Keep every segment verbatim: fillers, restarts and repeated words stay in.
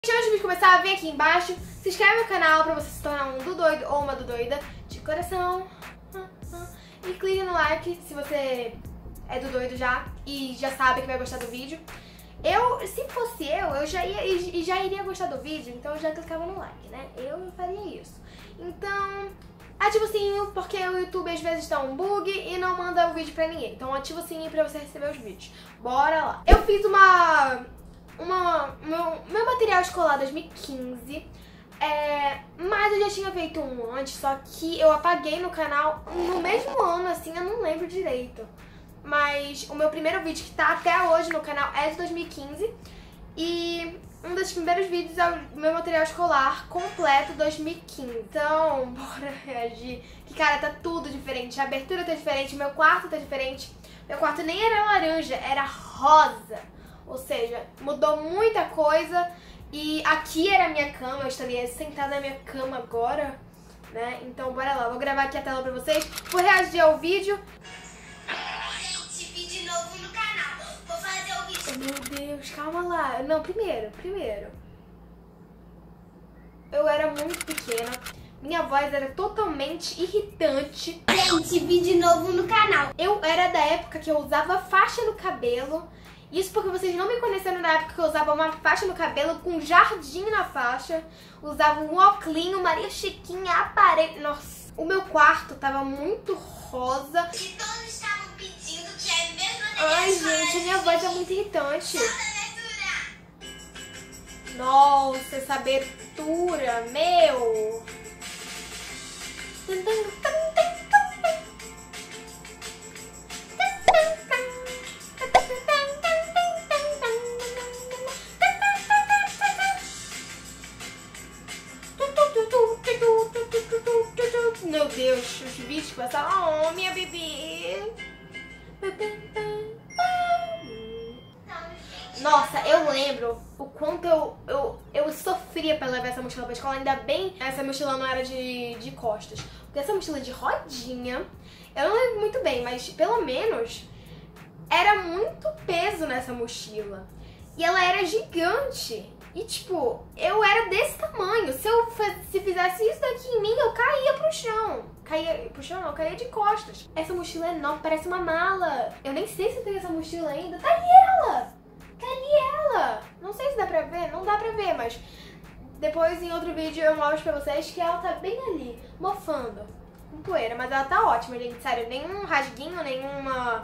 Antes de começar, vem aqui embaixo, se inscreve no canal pra você se tornar um do doido ou uma do doida de coração. E clique no like se você é do doido já e já sabe que vai gostar do vídeo. Eu, se fosse eu, eu já, ia, já iria gostar do vídeo, então eu já clicava no like, né? Eu não faria isso. Então, ativa o sininho, porque o YouTube às vezes dá um bug e não manda o vídeo pra ninguém. Então ativa o sininho pra você receber os vídeos. Bora lá! Eu fiz uma... uma meu, meu material escolar dois mil e quinze, é, mas eu já tinha feito um antes, só que eu apaguei no canal no mesmo ano, assim, eu não lembro direito. Mas o meu primeiro vídeo que tá até hoje no canal é de dois mil e quinze. E um dos primeiros vídeos é o meu material escolar completo dois mil e quinze. Então, bora reagir. Que, cara, tá tudo diferente. A abertura tá diferente, meu quarto tá diferente. Meu quarto nem era laranja, era rosa. Ou seja, mudou muita coisa. E aqui era a minha cama, eu estaria sentada na minha cama agora, né? Então, bora lá. Vou gravar aqui a tela pra vocês. Vou reagir ao vídeo. Meu Deus, calma lá. Não, primeiro, primeiro. Eu era muito pequena. Minha voz era totalmente irritante. Gente, vídeo novo no canal. Eu era da época que eu usava faixa no cabelo. Isso porque vocês não me conheceram na época que eu usava uma faixa no cabelo com um jardim na faixa. Usava um óculinho, Maria Chiquinha, aparelho. Nossa, o meu quarto tava muito rosa. E todos estavam pedindo que é mesmo. Ai, gente, a minha voz é muito irritante. Nossa, essa abertura, meu. Meu Deus, os vídeos passaram. Oh, minha bebê. Nossa, eu lembro o quanto eu, eu, eu sofria pra levar essa mochila pra escola. Ainda bem que essa mochila não era de, de costas. Porque essa mochila de rodinha, eu não lembro muito bem, mas pelo menos era muito peso nessa mochila. E ela era gigante. E tipo, eu era desse tamanho. Se eu se fizesse isso daqui em mim, eu caía pro chão. Caía pro chão não, eu caía de costas. Essa mochila é enorme, parece uma mala. Eu nem sei se tem essa mochila ainda. Tá ali ela! Tá ali ela! Não sei se dá pra ver, não dá pra ver, mas depois em outro vídeo eu mostro pra vocês que ela tá bem ali, mofando, com poeira. Mas ela tá ótima, gente, sério. Nenhum rasguinho, nenhuma...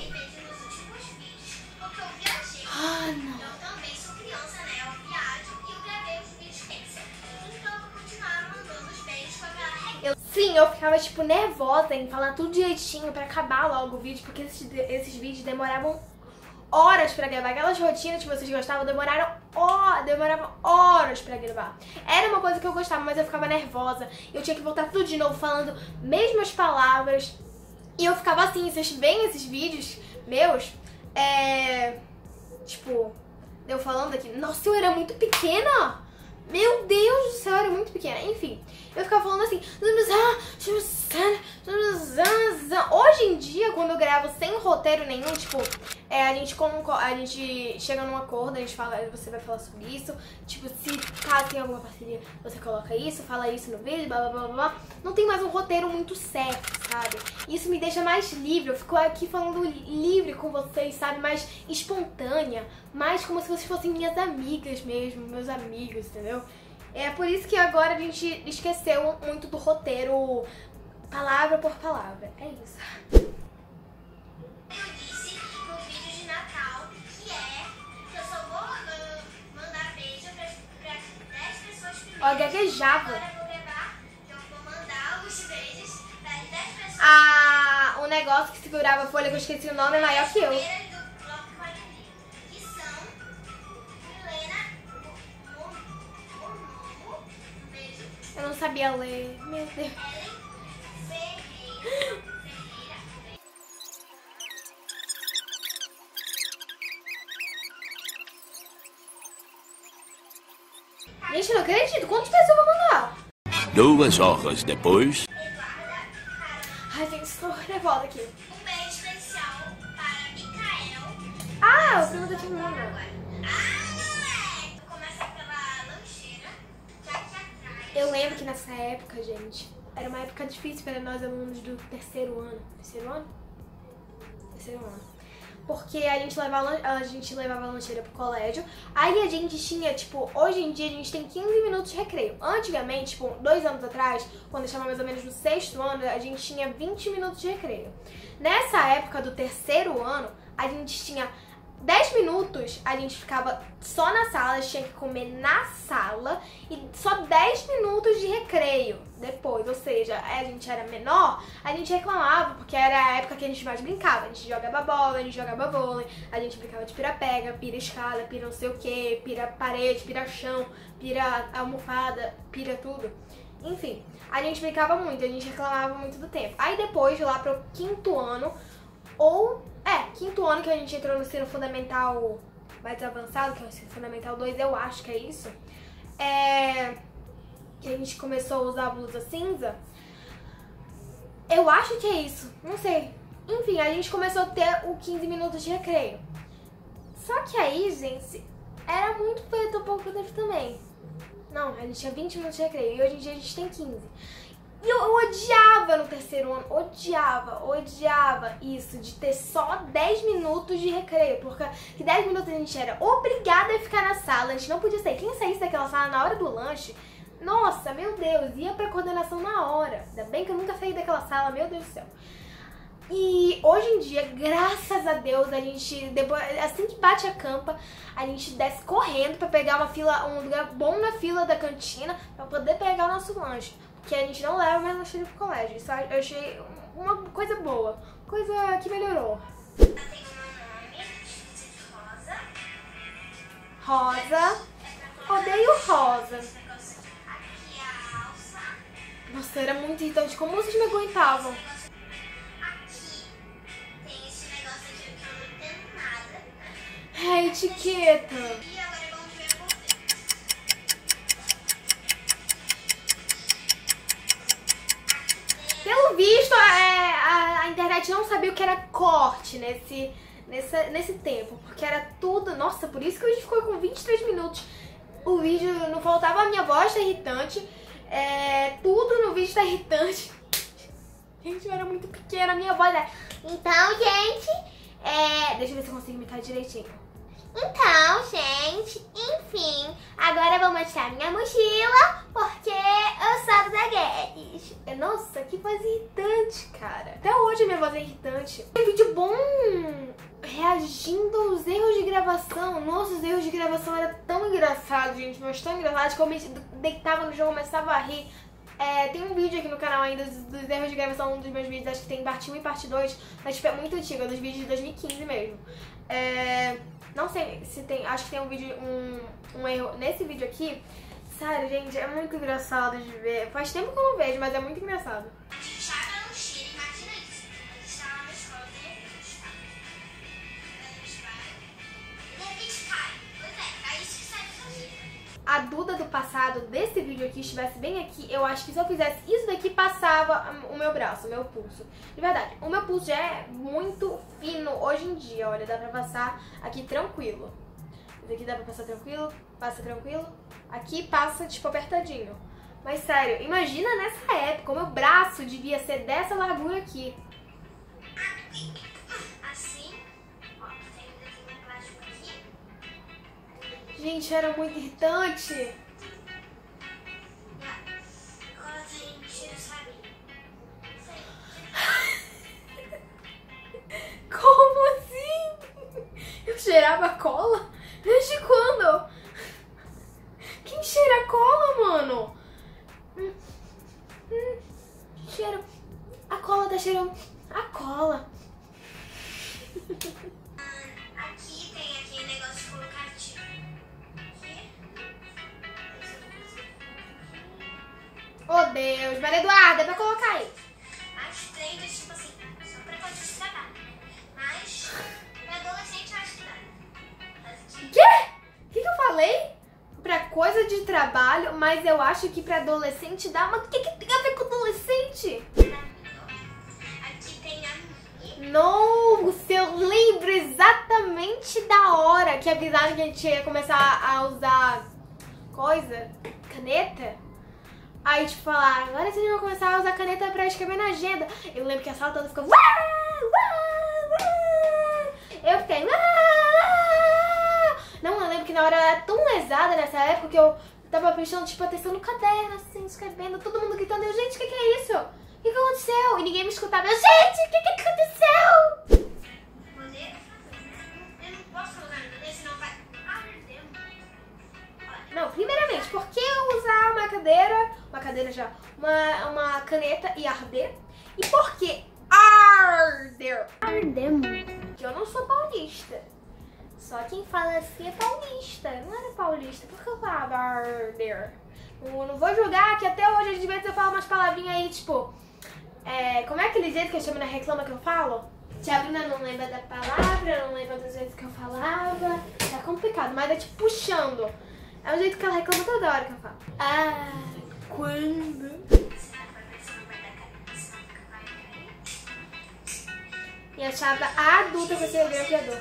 Ah, não. Eu também sou criança, né? Eu viajo e eu gravei os vídeos extra. Então eu vou continuar mandando os beijos com aquela regra. Eu, sim, eu ficava, tipo, nervosa em falar tudo direitinho pra acabar logo o vídeo, porque esses, esses vídeos demoravam horas pra gravar. Aquelas rotinas que vocês gostavam demoraram horas, demoravam horas pra gravar. Era uma coisa que eu gostava, mas eu ficava nervosa. Eu tinha que voltar tudo de novo falando mesmas palavras. E eu ficava assim, vocês veem esses vídeos meus, é... tipo, eu falando aqui, nossa, eu era muito pequena. Meu Deus do céu, eu era muito pequena. Enfim, eu ficava falando assim. Hoje em dia, quando eu gravo sem roteiro nenhum, tipo, é, a gente como a gente chega num acordo, a gente fala, você vai falar sobre isso. Tipo, se caso tem alguma parceria, você coloca isso, fala isso no vídeo, blá blá blá blá. Não tem mais um roteiro muito certo, sabe? Isso me deixa mais livre. Eu fico aqui falando livre com vocês, sabe? Mais espontânea, mais como se vocês fossem minhas amigas mesmo, meus amigos, entendeu? É por isso que agora a gente esqueceu muito do roteiro palavra por palavra. É isso. Eu disse no vídeo de Natal que é que eu só vou uh, mandar beijo para dez pessoas primeiro. Ó, gaguejava. Agora eu vou gravar, eu vou mandar os beijos para dez pessoas. Ah, o negócio que segurava a folha, que eu esqueci o nome, é maior que eu. Do bloco que vai vir, que são Milena, Momo, um beijo. Eu não sabia ler. Meu Deus. Ellen Ferreira, Ferreira. Gente, eu não acredito. Quantas pessoas eu vou mandar? Duas horas depois. Ai, gente, estou nervosa aqui. Um beijo especial para Micael. Ah, o primo da Timona. Ah, moleque! Começa pela Eu lembro que nessa época, gente, era uma época difícil para nós alunos do terceiro ano. Terceiro ano? Terceiro ano. Porque a gente levava, a gente levava a lancheira pro colégio. Aí a gente tinha, tipo, hoje em dia a gente tem quinze minutos de recreio. Antigamente, tipo, dois anos atrás, quando eu estava mais ou menos no sexto ano, a gente tinha vinte minutos de recreio. Nessa época do terceiro ano, a gente tinha dez minutos, a gente ficava só na sala, a gente tinha que comer na sala e só dez minutos de recreio depois, ou seja, a gente era menor, a gente reclamava porque era a época que a gente mais brincava, a gente jogava bola, a gente jogava vôlei, a gente brincava de pira-pega, pira-escada, pira não sei o que, pira-parede, pira-chão, pira-almofada, pira tudo. Enfim, a gente brincava muito, a gente reclamava muito do tempo. Aí depois, lá pro quinto ano, ou... É, quinto ano que a gente entrou no ensino fundamental mais avançado, que é o ensino fundamental dois, eu acho que é isso. É... Que a gente começou a usar a blusa cinza. Eu acho que é isso, não sei. Enfim, a gente começou a ter o quinze minutos de recreio. Só que aí, gente, era muito feito um pouco tempo também. Não, a gente tinha vinte minutos de recreio e hoje em dia a gente tem quinze. E eu, eu odiava no terceiro ano, odiava, odiava isso, de ter só dez minutos de recreio, porque dez minutos a gente era obrigada a ficar na sala, a gente não podia sair. Quem saísse daquela sala na hora do lanche, nossa, meu Deus, ia pra coordenação na hora. Ainda bem que eu nunca saí daquela sala, meu Deus do céu. E hoje em dia, graças a Deus, a gente, depois, assim que bate a campa, a gente desce correndo pra pegar uma fila, um lugar bom na fila da cantina pra poder pegar o nosso lanche. Que a gente não leva mais lancheira pro colégio. Isso eu achei uma coisa boa, coisa que melhorou. Eu tenho um nome de rosa. Rosa. Odeio rosa. Aqui a alça. Nossa, era muito irritante. Como vocês me aguentavam? Aqui tem esse negócio aqui que eu não entendo nada. É etiqueta. E agora vamos ver por quê. Pelo visto, é, a, a internet não sabia o que era corte nesse, nessa, nesse tempo. Porque era tudo... Nossa, por isso que a gente ficou com vinte e três minutos. O vídeo não faltava, a minha voz tá irritante. É, tudo no vídeo tá irritante. Gente, eu era muito pequena, a minha voz é... Então, gente, é... Deixa eu ver se eu consigo imitar direitinho. Então, gente, enfim, agora eu vou mostrar minha mochila, porque eu sou da Guedes. Nossa, que voz irritante, cara. Até hoje a minha voz é irritante. Tem um vídeo bom reagindo aos erros de gravação. Nossa, os erros de gravação eram tão engraçados, gente, mas tão engraçados que eu me deitava no jogo e começava a rir. É, tem um vídeo aqui no canal ainda dos, dos erros de gravação, um dos meus vídeos, acho que tem parte um e parte dois, mas tipo, é muito antigo, é dos vídeos de dois mil e quinze mesmo. É, não sei se tem, acho que tem um vídeo, um, um erro nesse vídeo aqui. Sério, gente, é muito engraçado de ver. Faz tempo que eu não vejo, mas é muito engraçado. A gente acha no cheiro, imagina isso. A gente tá lá na escola, de repente, tá? A gente vai, e de repente cai. Pois é, é isso que sai da sua vida. A Duda do passado desse vídeo aqui estivesse bem aqui, eu acho que se eu fizesse isso daqui, passava o meu braço, o meu pulso. De verdade, o meu pulso já é muito fino hoje em dia, olha, dá pra passar aqui tranquilo. Esse aqui dá pra passar tranquilo, passa tranquilo. Aqui passa, tipo, apertadinho. Mas sério, imagina nessa época, o meu braço devia ser dessa largura aqui. Assim, ó, tem um desenho plástico aqui. Gente, era muito irritante. Agora tem cheiro, sabe? Como assim? Eu cheirava cola? Desde quando? Quem cheira cola, mano? Hum, hum, cheiro. A cola tá cheirando. A cola. Aqui tem aquele negócio de colocar tipo. Aqui. Oh, Deus. Maria Eduarda, é pra colocar aí. As três, tipo assim, só pra coisa de trabalho. Mas, pra adolescente, eu acho que dá. Quê? O que, que eu falei? Pra coisa de trabalho, mas eu acho que pra adolescente dá. Mas o que, que tem a ver com adolescente? Aqui tem a Mi. Nossa, eu lembro exatamente da hora que avisaram que a gente ia começar a usar coisa, caneta. Aí, tipo, falar, agora vocês vão começar a usar caneta pra escrever na agenda. Eu lembro que a sala toda ficou... Eu fiquei... Não, eu lembro que na hora eu era tão lesada nessa época que eu tava prestando, tipo, atenção no caderno, assim, escrevendo, todo mundo gritando. Eu, gente, o que que é isso? O que que aconteceu? E ninguém me escutava. Eu, gente, o que que aconteceu? Eu não posso colocar no caderno, senão vai arder. Não, primeiramente, por que eu usar uma cadeira, uma cadeira já, uma, uma caneta e arder? E por que arder? Arder muito. Porque eu não sou paulista. Só quem fala assim é paulista. Não era paulista. Por que eu falava arder? Não, não vou julgar que até hoje, às vezes, eu falo umas palavrinhas aí, tipo... É, como é aquele jeito que a Chamina reclama que eu falo? Tia Bruna não lembra da palavra, não lembra dos jeitos que eu falava. Tá complicado, mas é tipo puxando. É o jeito que ela reclama toda hora que eu falo. Ah, quando... E a chave adulta vai ser o grampeador.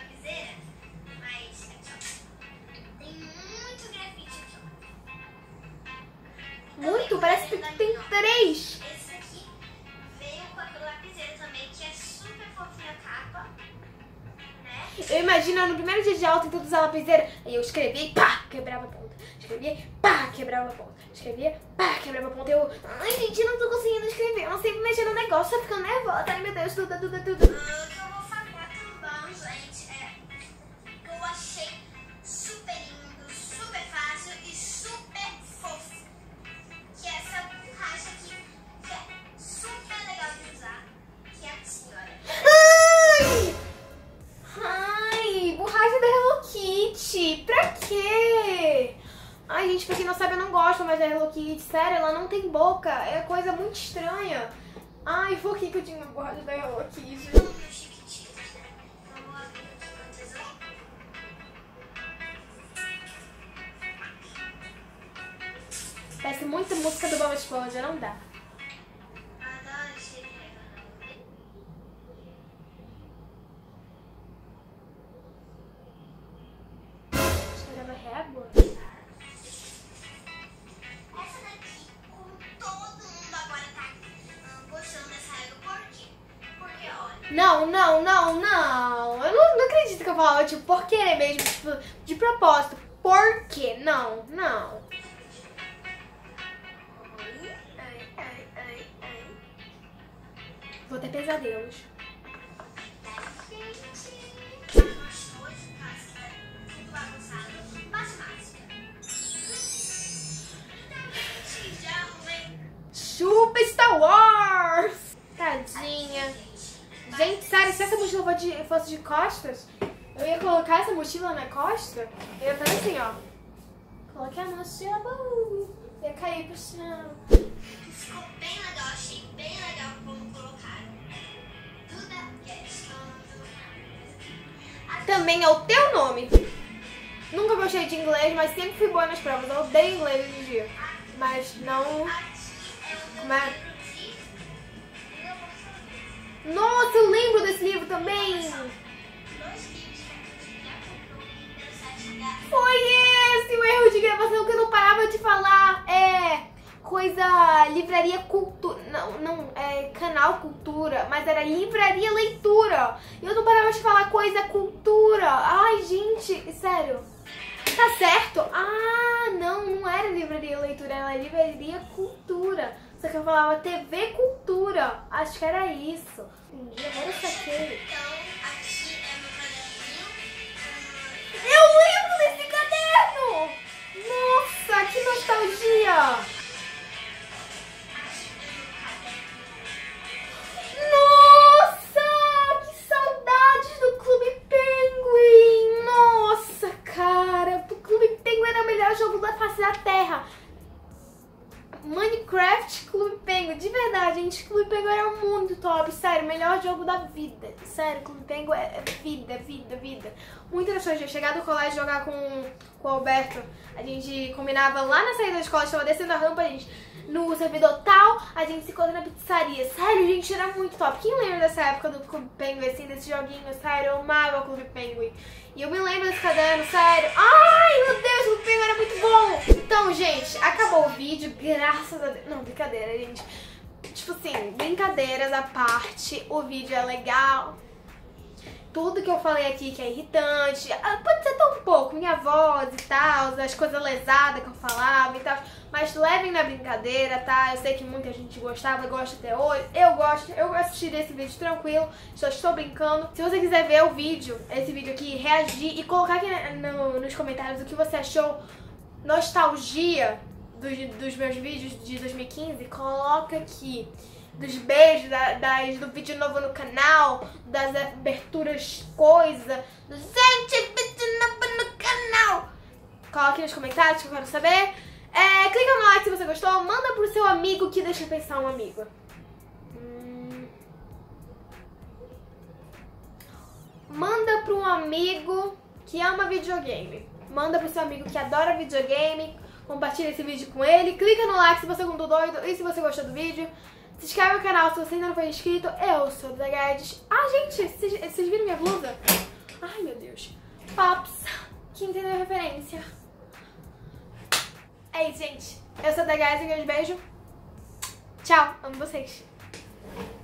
Muito? Parece que tem três. Esse aqui veio com a lapiseira também, que é super fofinha a capa, né? Eu imagino no primeiro dia de aula tentando usar a lapiseira. Aí eu escrevia e pá, quebrava a ponta. Escrevia, pá, quebrava a ponta. Escrevia, pá, quebrava a ponta. Eu, ai gente, não tô conseguindo escrever. Eu não sei mexer no negócio, tô ficando nervosa. Ai meu Deus, tudo, tudo, tudo. O que eu vou falar também, gente, é que eu achei super lindo, super fácil e super fofo. Que é essa borracha aqui, que é super legal de usar. Que é assim, olha. Ai! Ai, borracha da Hello Kitty. Pra quê? Ai, gente, pra quem não sabe, eu não gosto mais da Hello Kitty. Sério, ela não tem boca. É coisa muito estranha. Ai, por que que eu tinha uma borracha da Hello Kitty? Parece muita música do Bob Esponja, não dá. Cheirava régua? Essa daqui, como todo mundo agora tá ah, gostando dessa régua, por quê? Porque, olha... Não, não, não, não. Eu não, não acredito que eu falava, tipo, por querer mesmo, tipo, de propósito. Por quê? Não, não. Vou ter pesadelos. Chupa Star Wars! Tadinha. Gente, sério, se essa mochila fosse de, fosse de costas, eu ia colocar essa mochila na costa, eu ia fazer assim, ó. Coloquei a mochila, uh, ia cair pro chão. Ficou bem legal, achei bem legal como colocaram. Duda Guest. Também é o teu nome. Nunca gostei de inglês, mas sempre fui boa nas provas. Eu odeio inglês hoje em dia. Mas não... Como é? Nossa, eu lembro desse livro também. Foi esse o erro de gravação que eu não parava de falar. É coisa... Livraria Cultura... Não, não, é canal Cultura. Mas era Livraria Leitura. E eu não parava de falar coisa cultura. Ai, gente, sério. Tá certo? Ah, não, não era Livraria Leitura. Era Livraria Cultura. Só que eu falava T V Cultura. Acho que era isso. Entendi, agora eu saquei. Então, aqui é meu caderninho. Eu lembro desse caderno! Nossa, que nostalgia! Nossa, que saudades do Clube Penguin! Nossa, cara, o Clube Penguin era o melhor jogo da face da Terra. Minecraft, Clube Penguin, de verdade, gente, Clube Penguin era muito top, sério, melhor jogo da vida, sério, Clube Penguin é vida, vida, vida, muito nostalgia. Chegar do colégio jogar com, com o Alberto, a gente combinava lá na saída da escola, estava descendo a rampa, a gente, no servidor tal, a gente se encontra na pizzaria. Sério, gente, era muito top. Quem lembra dessa época do Clube Penguin, assim, desse joguinho? Sério, eu amava o Clube Penguin. E eu me lembro desse caderno, sério. Ai, meu Deus, o Clube Penguin era muito bom. Então, gente, acabou o vídeo, graças a Deus. Não, brincadeira, gente. Tipo assim, brincadeiras à parte, o vídeo é legal. Tudo que eu falei aqui que é irritante, pode ser tão pouco, minha voz e tal, as coisas lesadas que eu falava e tal, mas levem na brincadeira, tá? Eu sei que muita gente gostava, gosta até hoje, eu gosto, eu assisti esse vídeo tranquilo, só estou brincando. Se você quiser ver o vídeo, esse vídeo aqui, reagir e colocar aqui no, nos comentários o que você achou, nostalgia dos, dos meus vídeos de dois mil e quinze, coloca aqui. Dos beijos, da, das, do vídeo novo no canal, das aberturas coisa, do gente, vídeo novo no canal. Coloque nos comentários que eu quero saber. É, clica no like se você gostou, manda pro seu amigo que deixa eu pensar um amigo. Hum. Manda pro um amigo que ama videogame. Manda pro seu amigo que adora videogame. Compartilha esse vídeo com ele. Clica no like se você ficou doido e se você gostou do vídeo. Se inscreve no canal se você ainda não foi inscrito. Eu sou a Duda Guedes. Ah, gente, vocês, vocês viram minha blusa? Ai, meu Deus. Pops, que entendeu a referência. É isso, gente. Eu sou a Duda Guedes e um beijo. Tchau, amo vocês.